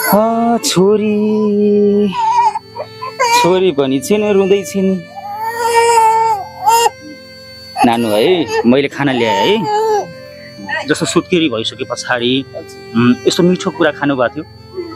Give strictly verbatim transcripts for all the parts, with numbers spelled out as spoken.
छोरी छोरी पनि छिन् रुँदै छिन् नानु है मैले खाना ल्याएँ है जस्तो सुत्केरी भइसके पछाडि यस्तो मिठो कुरा खानु भएको थियो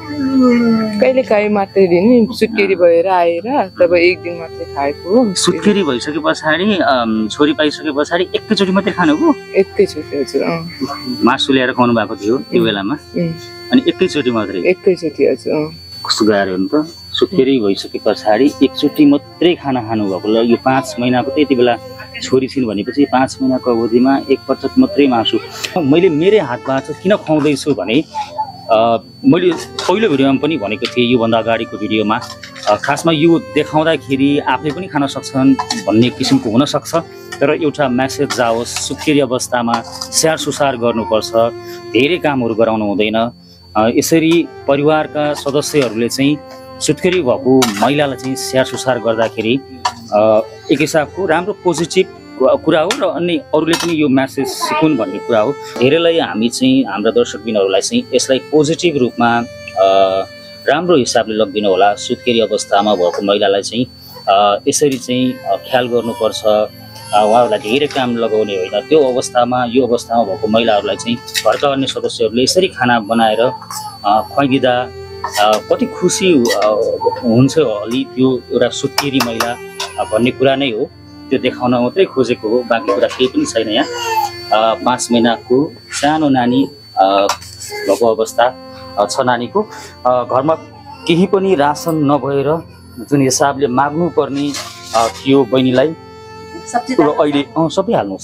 कहिले काहीँ मात्रै नि सुत्केरी भएर आएर तब एक दिन मात्रै खाएको सुत्केरी भइसके पछाडि छोरी पाइसके पछाडि एकैचोटि मात्रै खानुभयो एकैचोटि हजुर मासु ल्याएर खुवाउनु भएको थियो त्यो बेलामा अनि एकैचोटि मात्रै एकैचोटि हजुर कस्तो गाह्रो हो नि त सुत्केरी भइसके पछाडि एकचोटि मात्रै खाना खानु भएको ल यो पाँच महिनाको त यति बेला छोरी छिन् भनेपछि पाँच महिनाको अवधिमा एकपटक मात्रै मासु मैले मेरै हातबाट किन खुवाउँदैछु भने मैले पहिलो भिडियोमा पनि भनेको थिएँ योभन्दा अगाडिको भिडियोमा खासमा यो देखाउँदाखेरि आफूले पनि खान सक्छन् भन्ने किसिमको हुनसक्छ तर एउटा मेसेज जाओस् सुत्केरी अवस्थामा स्याहार सुसार गर्नुपर्छ धेरै कामहरू गराउनु हुँदैन यसरी परिवारका सदस्यहरूले चाहिँ सुत्केरी भएको महिलालाई चाहिँ स्याहार सुसार गर्दाखेरि एक हिसाबको राम्रो पोजिटिभ कुरा हो र अनि अरूले पनि यो मेसेज सिकुन् भन्ने कुरा हो धेरैलाई हामी चाहिँ हाम्रा दर्शकबिनहरूलाई चाहिँ यसलाई पोजिटिभ रूपमा राम्रो हिसाबले लगिदिनु होला सुत्केरी अवस्थामा भएको महिलालाई चाहिँ यसरी चाहिँ ख्याल गर्नुपर्छ उहाँहरूलाई धेरै काम लगाउने होइन त्यो अवस्थामा यो अवस्थामा भएको महिलाहरूलाई चाहिँ घरका अन्य सदस्यहरूले यसरी खाना बनाएर खुवाइदिँदा कति खुसी हुन्छ अलि त्यो एउटा सुत्केरी महिला भन्ने कुरा नै हो त्यो देखाउन मात्रै खोजेको हो बाँकी कुरा केही पनि छैन यहाँ पाँच महिनाको सानो नानी भएको अवस्था छ नानीको घरमा केही पनि रासन नभएर जुन हिसाबले माग्नुपर्ने थियो बहिनीलाई र अहिले अँ सबै हाल्नुहोस्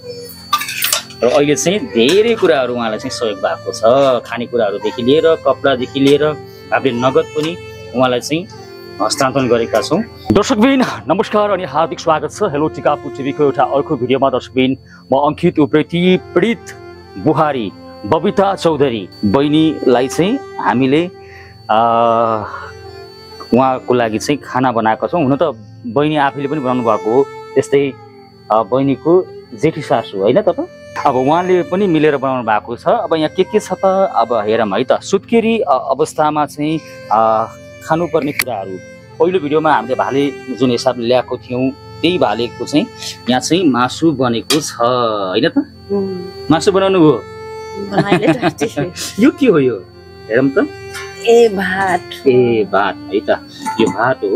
र अहिले चाहिँ धेरै कुराहरू उहाँलाई चाहिँ सहयोग भएको छ खानेकुराहरूदेखि लिएर कपडादेखि लिएर हामीले नगद पनि उहाँलाई चाहिँ हस्तान्तरण गरेका छौँ दर्शकबिन नमस्कार अनि हार्दिक स्वागत छ हेलो टिकापुर टिभीको एउटा अर्को भिडियोमा दर्शकबिन म अङ्कित उप्रेती पीडित बुहारी बबिता चौधरी बहिनीलाई चाहिँ हामीले उहाँको लागि चाहिँ खाना बनाएका छौँ हुन त बहिनी आफैले पनि बनाउनु भएको हो त्यस्तै बहिनीको जेठी सासु होइन तपाईँ अब उहाँले पनि मिलेर बनाउनु भएको छ अब यहाँ के के छ त अब हेरौँ है त सुत्केरी अवस्थामा चाहिँ खानुपर्ने कुराहरू पहिलो भिडियोमा हामीले भाले जुन हिसाबले ल्याएको थियौँ त्यही भालेको चाहिँ यहाँ चाहिँ मासु बनेको छ होइन त मासु बनाउनु भयो यो के हो यो हेरौँ त ए भात ए भात है त यो भात हो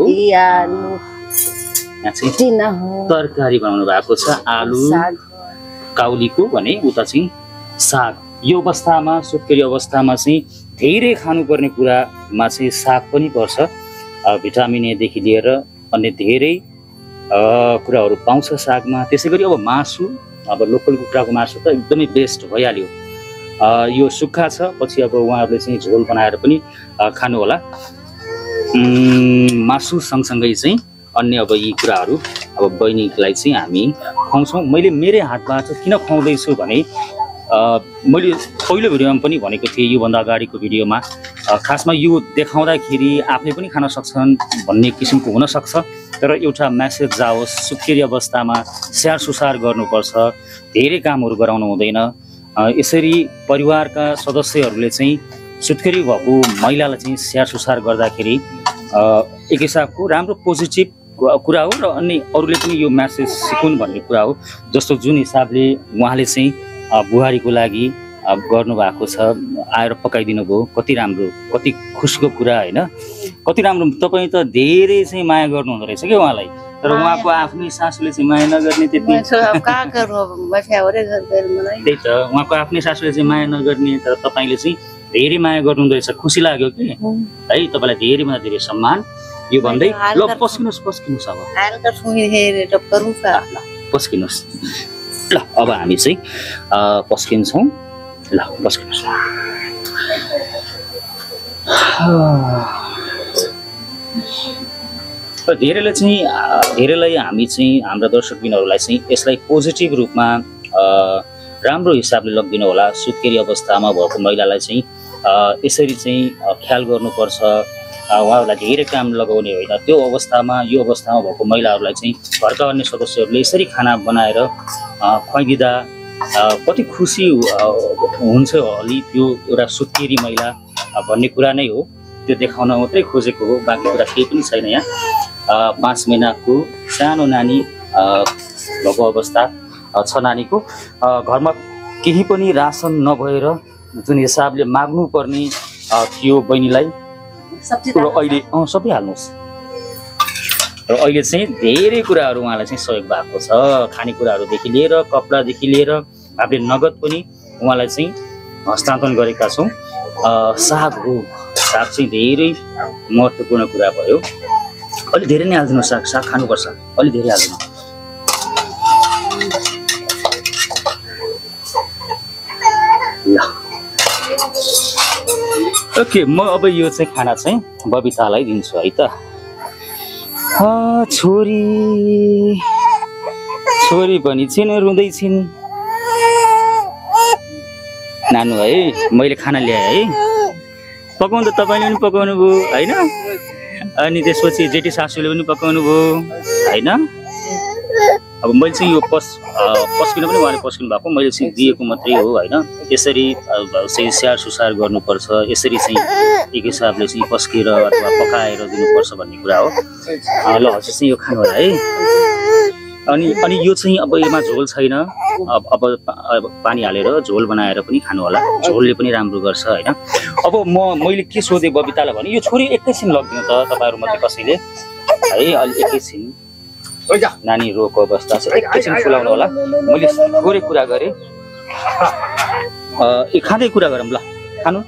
यहाँ चाहिँ तरकारी बनाउनु भएको छ आलु काउलीको भने उता चाहिँ साग यो अवस्थामा सुत्केरी अवस्थामा चाहिँ धेरै खानुपर्ने कुरामा चाहिँ साग पनि पर्छ भिटामिन एदेखि लिएर अन्य धेरै कुराहरू पाउँछ सागमा त्यसै गरी अब मासु अब लोकल कुखुराको मासु त एकदमै बेस्ट भइहाल्यो यो सुक्खा छ पछि अब उहाँहरूले चाहिँ झोल बनाएर पनि खानु होला मासु सँगसँगै चाहिँ अन्य अब यी कुराहरू अब बहिनीलाई चाहिँ हामी खुवाउँछौँ मैले मेरै हातबाट किन खुवाउँदैछु भने मैले पहिलो भिडियोमा पनि भनेको थिएँ योभन्दा अगाडिको भिडियोमा खासमा यो देखाउँदाखेरि आफूले पनि खान सक्छन् भन्ने किसिमको हुनसक्छ तर एउटा मेसेज जाओस् सुत्केरी अवस्थामा स्याहार सुसार गर्नुपर्छ धेरै कामहरू गराउनु हुँदैन यसरी परिवारका सदस्यहरूले चाहिँ सुत्केरी भएको महिलालाई चाहिँ स्याहार सुसार गर्दाखेरि एक हिसाबको राम्रो पोजिटिभ कुरा हो र अनि अरूले पनि यो मेसेज सिकुन् भन्ने कुरा हो जस्तो जुन हिसाबले उहाँले चाहिँ बुहारीको लागि गर्नुभएको छ आएर पकाइदिनु भयो कति राम्रो कति खुसीको कुरा होइन कति राम्रो तपाईँ त धेरै चाहिँ माया गर्नु हुँदो रहेछ क्या उहाँलाई तर उहाँको आफ्नै सासूले चाहिँ माया नगर्ने त्यति त्यही त उहाँको आफ्नै सासूले चाहिँ माया नगर्ने तर तपाईँले चाहिँ धेरै माया गर्नुहुँदो रहेछ खुसी लाग्यो कि है तपाईँलाई धेरैभन्दा धेरै सम्मान यो भन्दै ल पस्किनुहोस् पस्किनुहोस् अब पस्किनुहोस् ल अब हामी चाहिँ पस्किन्छौँ ल पस्किनुहोस् धेरैले चाहिँ धेरैलाई हामी चाहिँ हाम्रा दर्शकबिनहरूलाई चाहिँ यसलाई पोजिटिभ रूपमा राम्रो हिसाबले लगिदिनु होला सुत्केरी अवस्थामा भएको महिलालाई चाहिँ यसरी चाहिँ ख्याल गर्नुपर्छ उहाँहरूलाई धेरै काम लगाउने होइन त्यो अवस्थामा यो अवस्थामा भएको महिलाहरूलाई चाहिँ घरका अन्य सदस्यहरूले यसरी खाना बनाएर खुवाइदिँदा कति खुसी हुन्छ अलि त्यो एउटा सुत्केरी महिला भन्ने कुरा नै हो त्यो देखाउन मात्रै खोजेको हो, बाँकी कुरा केही पनि छैन यहाँ। अ, पाँच महिनाको सानो नानी अ, भएको अवस्था अ, छ नानीको। अ, घरमा केही पनि रासन नभएर जुन हिसाबले माग्नुपर्ने अ, थियो बहिनीलाई र अहिले अँ सबै हाल्नुहोस् र अहिले चाहिँ धेरै कुराहरू उहाँलाई चाहिँ सहयोग भएको छ। खानेकुराहरूदेखि लिएर कपडादेखि लिएर हामीले नगद पनि उहाँलाई चाहिँ हस्तान्तरण गरेका छौँ। अ, साग हो, साग चाहिँ धेरै महत्त्वपूर्ण कुरा भयो। अलि धेरै नै हालिदिनु, साग साग खानुपर्छ, अलि धेरै हालिदिनु। ल ओके, म अब यो चाहिँ खाना चाहिँ बबितालाई दिन्छु है त। अ, छोरी छोरी पनि छिन्, रुँदै छिन्। नानु है, मैले खाना ल्याएँ है, पकाउनु त तपाईँले पनि पकाउनु भयो होइन, अनि त्यसपछि जेठी सासूले पनि पकाउनु भयो होइन। अब मैले चाहिँ यो पस पस्किन पनि उहाँले पस्किनु भएको, मैले चाहिँ दिएको मात्रै हो होइन। यसरी चाहिँ स्याहार सुसार गर्नुपर्छ, यसरी चाहिँ एक हिसाबले चाहिँ पस्केर अथवा पकाएर दिनुपर्छ भन्ने कुरा हो। ल हजुर चाहिँ यो खानु होला है। अनि अनि यो चाहिँ अब यसमा झोल छैन, अब अब पानी हालेर झोल बनाएर पनि खानु होला, झोलले पनि राम्रो गर्छ होइन। अब म मैले के सोधेँ बबितालाई भने, यो छोरी एकैछिन लगिदिनु त तपाईँहरू मध्ये कसैले है, अलि एकैछिन, नानी रोगको अवस्था छ, एकैछिन फुलाउनु होला। मैले थोरै कुरा गरेँ, ए खाँदै कुरा गरौँ ल, खानु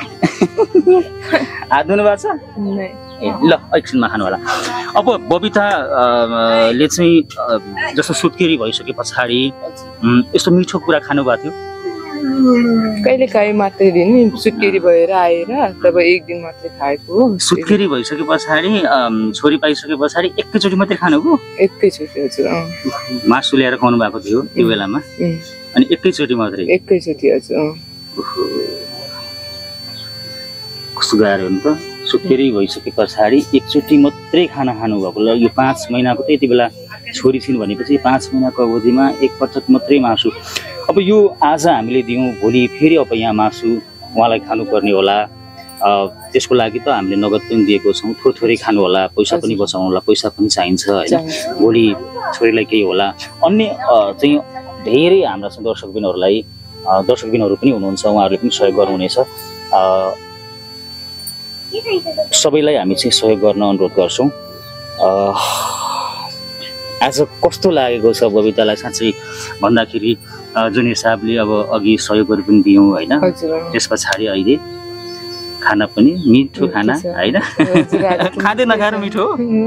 हात धुनु भएको छ ए ल एकछिनमा खानु होला। अब बबिताले चाहिँ जस्तो सुत्केरी भइसके पछाडि यस्तो मिठो कुरा खानुभएको थियो? कहिले काहीँ मात्रै दिन सुत्केरी भएर आएर तब एक दिन मात्रै खाएको हो। सुत्केरी भइसके पछाडि छोरी पाइसके पछाडि एकैचोटि मात्रै खानुभयो? एकैचोटि हजुर। मासु ल्याएर खुवाउनु भएको थियो त्यो बेलामा, अनि एकैचोटि मात्रै? एकैचोटि हजुर। कस्तो गाह्रो हो नि त, सुत्केरी भइसके पछाडि एकचोटि मात्रै खाना खानुभएको। ल यो पाँच महिनाको त यति बेला छोरी छिन् भनेपछि पाँच महिनाको अवधिमा एकपटक मात्रै मासु। अब यो आज हामीले दियौँ, भोलि फेरि अब यहाँ मासु उहाँलाई खानुपर्ने होला। त्यसको लागि त हामीले नगद पनि दिएको छौँ, थोरै थोरै खानु होला, पैसा पनि बचाउनु होला, पैसा पनि चाहिन्छ होइन। भोलि छोरीलाई केही होला। अन्य चाहिँ धेरै हाम्रा चाहिँ दर्शकबिनहरूलाई दर्शकबिनहरू पनि हुनुहुन्छ, उहाँहरूले पनि सहयोग गर्नुहुनेछ। सबैलाई हामी चाहिँ सहयोग गर्न अनुरोध गर्छौँ। आज कस्तो लागेको छ बबितालाई साँच्चै भन्दाखेरि, जुन हिसाबले अब अघि सहयोगहरू पनि दियौँ होइन, त्यस पछाडि अहिले खाना पनि मिठो खाना होइन, खाँदै नखाएर मिठो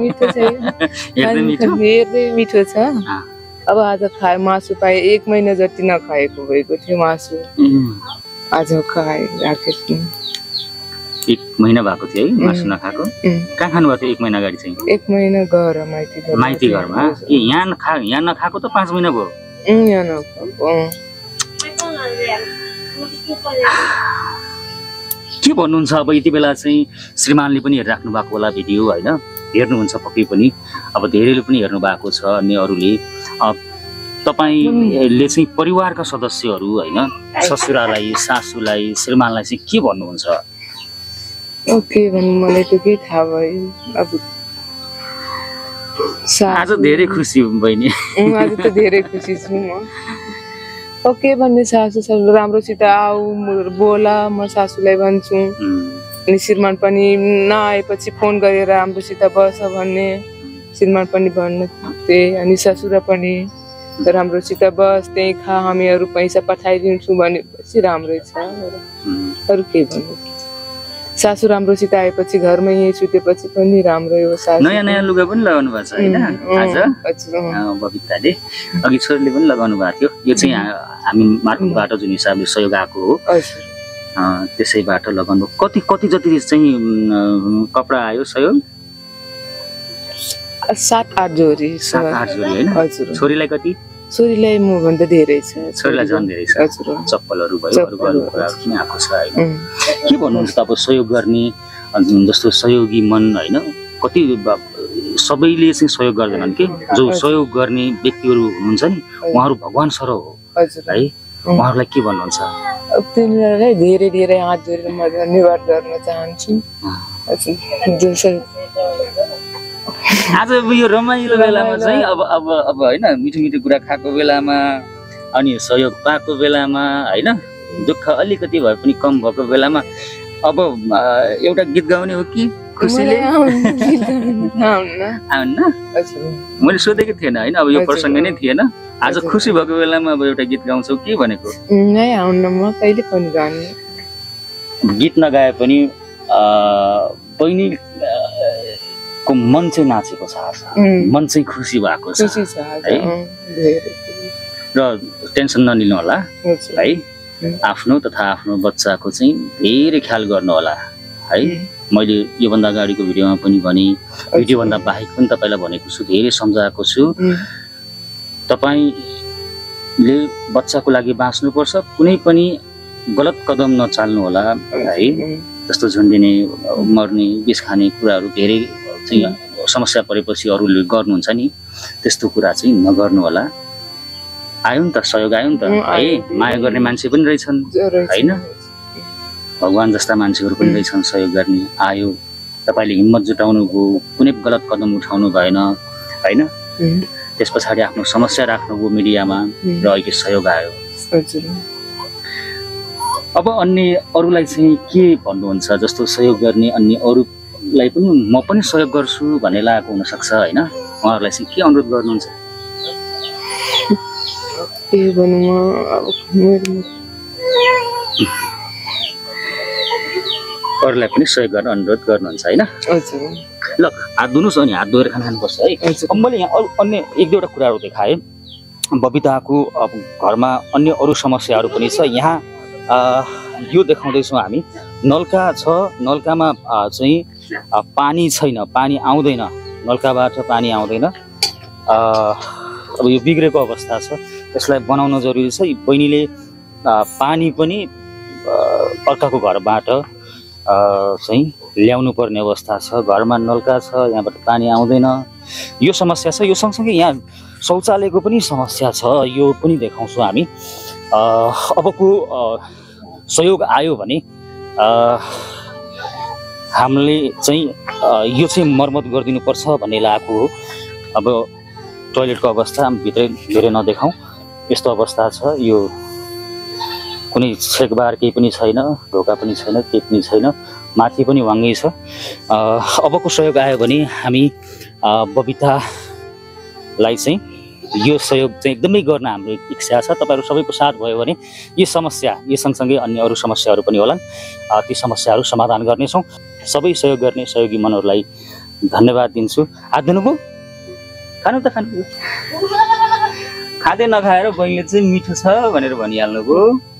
हेर्दै मिठो छ। अब आज खाए मासु पाए, एक महिना जति नखाएको भएको थियो मासु, आज खाए राखेको। एक महिना भएको थियो है मासु नखाएको? कहाँ खानु भएको थियो एक महिना अगाडि चाहिँ? एक महिना घर माइती घर। माइती घरमा? ए यहाँ खा यहाँ नखाएको त पाँच महिना भयो? यहाँ नखाएको। के भन्नुहुन्छ अब यति बेला चाहिँ श्रीमानले पनि हेरिराख्नु भएको होला भिडियो होइन, हेर्नुहुन्छ पक्कै पनि, अब धेरैले पनि हेर्नु भएको छ, अन्य अरूले। तपाईँले चाहिँ परिवारका सदस्यहरू होइन, ससुरालाई, सासूलाई, श्रीमानलाई चाहिँ के भन्नुहुन्छ? ओके भन्नु, मलाई त केही थाहा भयो। अब आज धेरै खुसी हुँ बहिनी। आज त धेरै खुसी छु म। ओके भन्ने सासू सासू राम्रोसित आऊ बोला, म सासूलाई भन्छु। अनि श्रीमान पनि नआएपछि फोन गरेर राम्रोसित बस भन्ने, श्रीमान पनि भन्नु त्यही, अनि ससुरा पनि राम्रोसित बस त्यही खा, हामीहरू पैसा पठाइदिन्छु भनेपछि राम्रै छ। अरू के भन्नु, सासू राम्रोसित आएपछि घरमा यही सुतेपछि पनि राम्रै हो। सासू नयाँ नयाँ लुगा पनि लगाउनु भएको छ होइन आज बबिताले, अघि छोरीले पनि लगाउनु भएको थियो। यो चाहिँ हामी मार्फतबाट जुन हिसाबले सहयोग आएको हो त्यसैबाट लगाउनु। कति कति जति चाहिँ कपडा आयो सहयोग? सात आठ जोडी। सात आठ जोडी होइन? हजुर। छोरीलाई कति? छोरीलाई म भन्दा धेरै छ। छोरीलाई झन् धेरै छ। हजुर। चप्पलहरू भयो, अरू अरू कुराहरू पनि आएको छ होइन। के भन्नुहुन्छ अब सहयोग गर्ने जस्तो सहयोगी मन होइन, कति सबैले चाहिँ सहयोग गर्दैनन् कि, जो सहयोग गर्ने व्यक्तिहरू हुनुहुन्छ नि उहाँहरू भगवान सर हो है। उहाँहरूलाई के भन्नुहुन्छ? अब तिनीहरूलाई धेरै धेरै हात जोडेर म धन्यवाद गर्न चाहन्छु। जसरी आज यो रमाइलो बेलामा चाहिँ अब अब अब होइन मिठो मिठो कुरा खाएको बेलामा अनि सहयोग पाएको बेलामा होइन दुःख अलिकति भए पनि कम भएको बेलामा अब एउटा गीत गाउने हो कि खुसीले आउन्न? मैले सोधेको थिएन होइन, अब यो प्रसङ्ग नै थिएन। आज खुसी भएको बेलामा अब एउटा गीत गाउँछौ के भनेको? नै आउन्न, म कहिले पनि गाउने। गीत नगाए पनि बहिनी को मन चाहिँ नाचेको छ आज, मन चाहिँ खुसी भएको छ है। र टेन्सन नलिनु होला है, आफ्नो तथा आफ्नो बच्चाको चाहिँ धेरै ख्याल गर्नु होला है। मैले योभन्दा अगाडिको भिडियोमा पनि भने, भिडियोभन्दा बाहेक पनि तपाईँलाई भनेको छु, धेरै सम्झाएको छु। तपाईँले बच्चाको लागि बाँच्नुपर्छ, कुनै पनि गलत कदम नचाल्नु होला है। जस्तो झुन्डिने, मर्ने, विष खाने कुराहरू धेरै चाहिँ समस्या परेपछि अरूले गर्नुहुन्छ नि, त्यस्तो कुरा चाहिँ नगर्नु होला। आयो नि त सहयोग, आयो नि त है। माया गर्ने मान्छे पनि रहेछन् होइन, भगवान् जस्ता मान्छेहरू पनि रहेछन् सहयोग गर्ने। आयो, तपाईँले हिम्मत जुटाउनु भयो, कुनै गलत कदम उठाउनु भएन होइन। त्यस पछाडि आफ्नो समस्या राख्नुभयो मिडियामा र अहिले सहयोग आयो। अब अन्य अरूलाई चाहिँ के भन्नुहुन्छ? जस्तो सहयोग गर्ने अन्य अरूलाई पनि म पनि सहयोग गर्छु भन्ने लागेको हुनसक्छ होइन, उहाँहरूलाई चाहिँ के अनुरोध गर्नुहुन्छ? के भनौँ, अरूलाई पनि सहयोग गर्न अनुरोध गर्नुहुन्छ होइन? ल हात धुनुहोस् अनि हात धोएर खाना खानुपर्छ है। अब मैले यहाँ अरू अन्य एक दुईवटा कुराहरू देखाएँ। बबिताको अब घरमा अन्य अरू समस्याहरू पनि छ। यहाँ यो देखाउँदैछौँ हामी, नलका छ, नलकामा चाहिँ पानी छैन, पानी आउँदैन, नलकाबाट पानी आउँदैन। अब यो बिग्रेको अवस्था छ, यसलाई बनाउन जरुरी छ। बहिनीले पानी पनि अर्काको घरबाट चाहिँ ल्याउनु पर्ने अवस्था छ। घरमा नलका छ, यहाँबाट पानी आउँदैन, यो समस्या छ। यो सँगसँगै यहाँ शौचालयको पनि समस्या छ, यो पनि देखाउँछौँ हामी। अबको सहयोग आयो भने हामीले चाहिँ यो चाहिँ मर्मत गरिदिनुपर्छ भन्ने लागेको हो। अब टोयलेटको अवस्था भित्रै धेरै नदेखाउँ, यस्तो अवस्था छ। यो कुनै छेकबार केही पनि छैन, ढोका पनि छैन, केही पनि छैन, माथि पनि वाङ्गै छ। अबको सहयोग आयो भने हामी बबितालाई चाहिँ यो सहयोग चाहिँ एकदमै गर्न हाम्रो इच्छा छ। तपाईँहरू सबैको साथ भयो भने यो समस्या, यो सँगसँगै अन्य अरू समस्याहरू पनि होलान्, ती समस्याहरू समाधान गर्नेछौँ। सबै सहयोग गर्ने सहयोगी मनहरूलाई धन्यवाद दिन्छु। हात धुनुभयो? खानु त खानु, खाँदै नखाएर बहिनीले चाहिँ मिठो छ भनेर भनिहाल्नुभयो।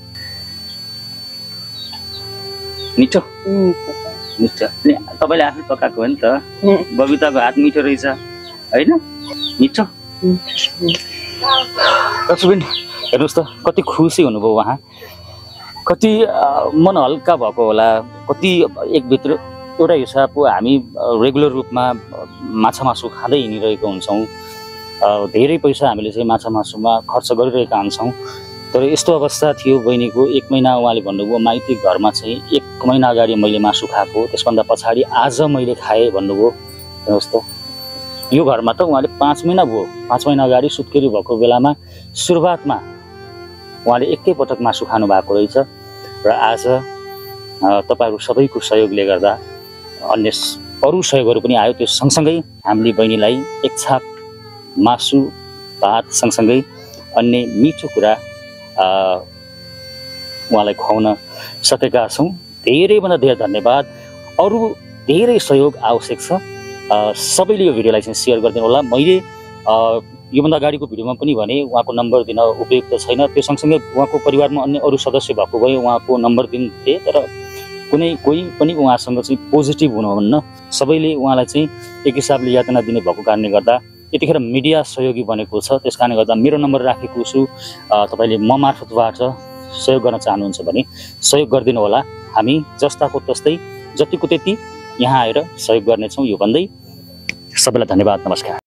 मिठो मिठो तपाईँले आफै पकाएको हो नि त, बबिताको हात मिठो रहेछ होइन, मिठो। लक्ष्मीबेन हेर्नुहोस् त, कति खुसी हुनुभयो उहाँ, कति मन हल्का भएको होला। कति एकभित्र एउटा हिसाब हो, हामी रेगुलर रूपमा माछा मासु खाँदै हिँडिरहेको हुन्छौँ, धेरै पैसा हामीले चाहिँ माछा मासुमा खर्च गरिरहेका हुन्छौँ। तर यस्तो अवस्था थियो बहिनीको। एक महिना उहाँले भन्नुभयो माइती घरमा चाहिँ एक महिना अगाडि मैले मासु खाएको, त्यसभन्दा पछाडि आज मैले खाएँ भन्नुभयो। हेर्नुहोस् त, यो घरमा त उहाँले पाँच महिना भयो, पाँच महिना अगाडि सुत्केरी भएको बेलामा सुरुवातमा उहाँले एकैपटक मासु खानु भएको रहेछ। र आज तपाईँहरू सबैको सहयोगले गर्दा अन्य अरू सहयोगहरू पनि आयो। त्यो सँगसँगै हामीले बहिनीलाई एक छाक मासु भात सँगसँगै अन्य मिठो कुरा उहाँलाई खुवाउन सकेका छौँ। धेरैभन्दा धेरै धन्यवाद। अरू धेरै सहयोग आवश्यक छ, सबैले यो भिडियोलाई चाहिँ सेयर गरिदिनु होला। मैले योभन्दा अगाडिको भिडियोमा पनि भने उहाँको नम्बर दिन उपयुक्त छैन, त्यो सँगसँगै उहाँको परिवारमा अन्य अरू सदस्य भएको भए उहाँको नम्बर दिन्थे, तर कुनै कोही पनि उहाँसँग चाहिँ पोजिटिभ हुनुहुन्न। सबैले उहाँलाई चाहिँ एक हिसाबले यातना दिने भएको कारणले गर्दा यतिखेर मिडिया सहयोगी बनेको छ, त्यस कारणले गर्दा मेरो नम्बर राखेको छु। तपाईँले म मार्फतबाट सहयोग गर्न चाहनुहुन्छ भने सहयोग गरिदिनु होला। हामी जस्ताको तस्तै जतिको त्यति यहाँ आएर सहयोग गर्नेछौँ। यो भन्दै सबैलाई धन्यवाद, नमस्कार।